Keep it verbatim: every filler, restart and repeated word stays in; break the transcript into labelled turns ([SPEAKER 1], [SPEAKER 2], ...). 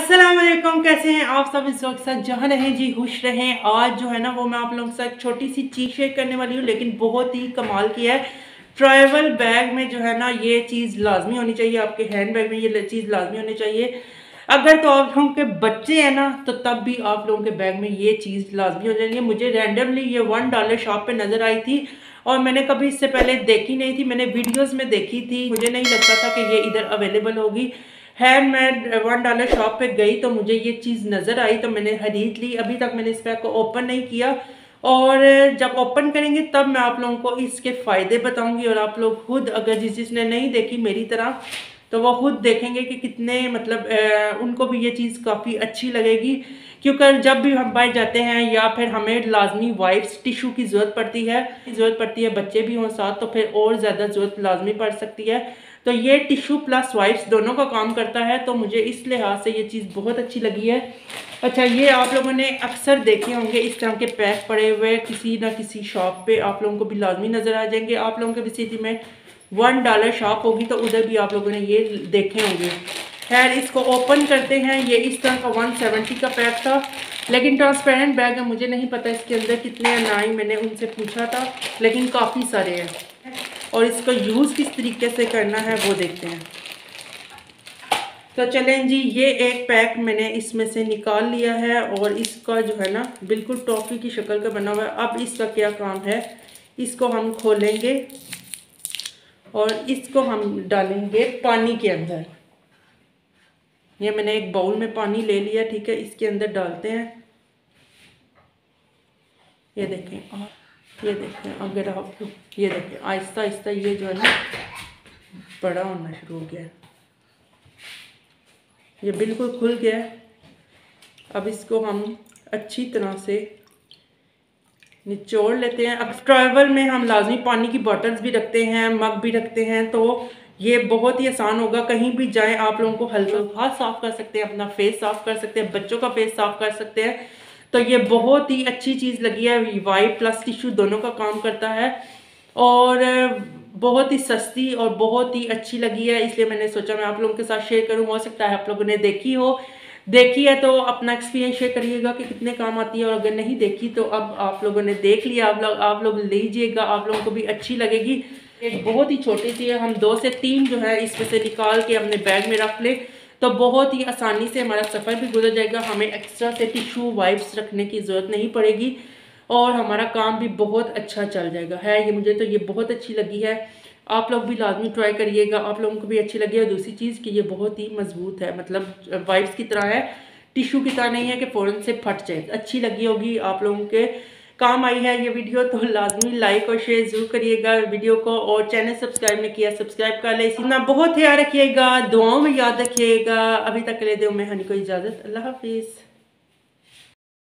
[SPEAKER 1] अस्सलाम वालेकुम, कैसे हैं आप सब। इस वक्त साथ जहाँ रहें जी, खुश रहें। आज जो है ना वो मैं आप लोगों के साथ छोटी सी चीज़ शेयर करने वाली हूँ, लेकिन बहुत ही कमाल की है। ट्रैवल बैग में जो है ना ये चीज़ लाजमी होनी चाहिए, आपके हैंड बैग में ये चीज़ लाजमी होनी चाहिए। अगर तो आप लोगों के बच्चे हैं ना तो तब भी आप लोगों के बैग में ये चीज़ लाजमी हो जाएगी। मुझे रैंडमली ये वन डॉलर शॉप पे नज़र आई थी और मैंने कभी इससे पहले देखी नहीं थी, मैंने वीडियोस में देखी थी। मुझे नहीं लगता था कि ये इधर अवेलेबल होगी। है मैं वन डॉलर शॉप पे गई तो मुझे ये चीज़ नज़र आई तो मैंने खरीद ली। अभी तक मैंने इस बैग को ओपन नहीं किया और जब ओपन करेंगे तब मैं आप लोगों को इसके फ़ायदे बताऊंगी। और आप लोग खुद अगर जिस जिसने नहीं देखी मेरी तरह तो वो खुद देखेंगे कि कितने मतलब आ, उनको भी ये चीज़ काफ़ी अच्छी लगेगी। क्योंकि जब भी हम बाहर जाते हैं या फिर हमें लाजमी वाइप्स टिशू की ज़रूरत पड़ती है ज़रूरत पड़ती है बच्चे भी हों साथ तो फिर और ज़्यादा ज़रूरत लाजमी पड़ सकती है। तो ये टिशू प्लस वाइप्स दोनों का काम करता है, तो मुझे इस लिहाज से ये चीज़ बहुत अच्छी लगी है। अच्छा, ये आप लोगों ने अक्सर देखे होंगे इस तरह के पैक पड़े हुए किसी ना किसी शॉप पे, आप लोगों को भी लाजमी नज़र आ जाएंगे। आप लोगों के भी सिटी में वन डॉलर शॉप होगी तो उधर भी आप लोगों ने ये देखे होंगे। खैर, इसको ओपन करते हैं। ये इस तरह का वन सेवेंटी का पैक था, लेकिन ट्रांसपेरेंट बैग है। मुझे नहीं पता इसके अंदर कितने हैं, ना ही मैंने उनसे पूछा था, लेकिन काफ़ी सारे हैं। और इसका यूज़ किस तरीके से करना है वो देखते हैं। तो चलें जी, ये एक पैक मैंने इसमें से निकाल लिया है और इसका जो है ना बिल्कुल टॉफ़ी की शक्ल का बना हुआ है। अब इसका क्या काम है, इसको हम खोलेंगे और इसको हम डालेंगे पानी के अंदर। ये मैंने एक बाउल में पानी ले लिया, ठीक है, इसके अंदर डालते हैं। ये देखें, ये देखें, अगर आप ये देखें आहिस्ता आहिस्ता ये जो है ना बड़ा होना शुरू हो गया है। ये बिल्कुल खुल गया है। अब इसको हम अच्छी तरह से निचोड़ लेते हैं। अब ट्रैवल में हम लाजमी पानी की बॉटल्स भी रखते हैं, मग भी रखते हैं, तो ये बहुत ही आसान होगा। कहीं भी जाएं आप लोगों को हल्का हाथ साफ़ कर सकते हैं, अपना फेस साफ़ कर सकते हैं, बच्चों का फेस साफ़ कर सकते हैं। तो ये बहुत ही अच्छी चीज़ लगी है। वाइप प्लस टिश्यू दोनों का काम करता है और बहुत ही सस्ती और बहुत ही अच्छी लगी है, इसलिए मैंने सोचा मैं आप लोगों के साथ शेयर करूँ। हो सकता है आप लोगों ने देखी हो, देखी है तो अपना एक्सपीरियंस शेयर करिएगा कि कितने काम आती है, और अगर नहीं देखी तो अब आप लोगों ने देख लिया, आप लोग आप लोग लीजिएगा, आप लोगों को भी अच्छी लगेगी। एक बहुत ही छोटी सी है, हम दो से तीन जो है इसमें से निकाल के अपने बैग में रख ले तो बहुत ही आसानी से हमारा सफ़र भी गुजर जाएगा। हमें एक्स्ट्रा से टिश्यू वाइप्स रखने की ज़रूरत नहीं पड़ेगी और हमारा काम भी बहुत अच्छा चल जाएगा। है ये, मुझे तो ये बहुत अच्छी लगी है। आप लोग भी लाजमी ट्राई करिएगा, आप लोगों को भी अच्छी लगी। और दूसरी चीज़ कि ये बहुत ही मजबूत है, मतलब वाइप्स की तरह है, टिश्यू की तरह नहीं है कि फ़ौरन से फट जाए। अच्छी लगी होगी, आप लोगों के काम आई है ये वीडियो, तो लाजमी लाइक और शेयर ज़रूर करिएगा वीडियो को। और चैनल सब्सक्राइब नहीं किया सब्सक्राइब कर ले। इसी ना बहुत ख्याल रखिएगा, दुआओं में याद रखिएगा। अभी तक के लिए दो मैं हनी को इजाज़त। अल्लाह हाफिज़।